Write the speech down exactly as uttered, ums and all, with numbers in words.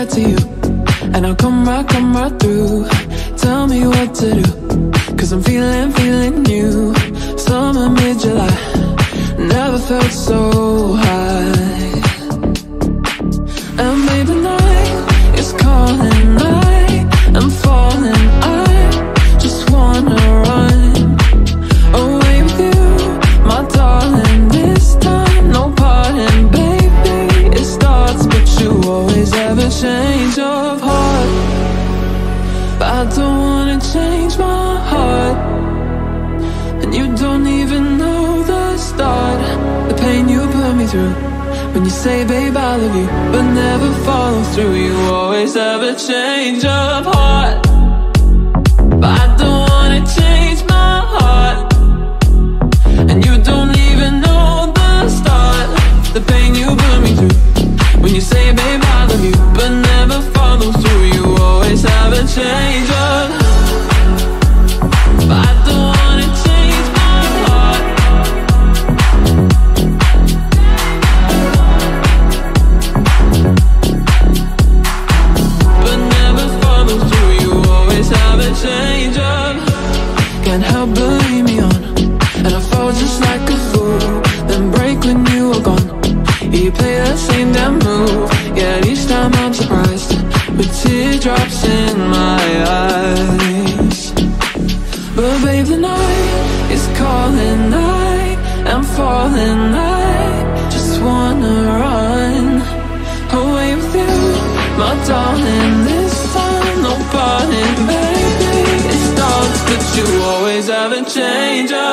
that to you, and I'll come right, come right through. Tell me what to do, cause I'm feeling, feeling new. Summer, mid-July, never felt so high. And baby, night is calling, night I'm falling, I just wanna run away with you, my darling. This time, no parting, baby. It starts, but you always have a change of heart. But I don't wanna change my heart, and you don't even know the start. The pain you put me through, when you say, babe, I love you, but never follow through. You always have a change of heart. But I don't wanna change my heart, and you don't even know the start. The pain you put me through, when you say, babe, I love you, but never follow through. You always have a change of heart. But I don't wanna change my heart. But never follow through. You always have a change of. Can't help but lead me on, and I fall just like a fool, then break when you are gone. You play that same damn move, yet each time I'm surprised, with teardrops in my eyes. But babe, the night is calling, night I'm falling, I just wanna run away with you, my darling. This time, no parting, baby. It starts, but you always have a change of